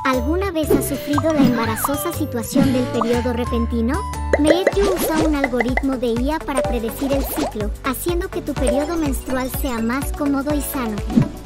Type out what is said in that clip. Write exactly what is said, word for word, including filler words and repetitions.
¿Alguna vez has sufrido la embarazosa situación del periodo repentino? XIAOYOUZI usa un algoritmo de I A para predecir el ciclo, haciendo que tu periodo menstrual sea más cómodo y sano.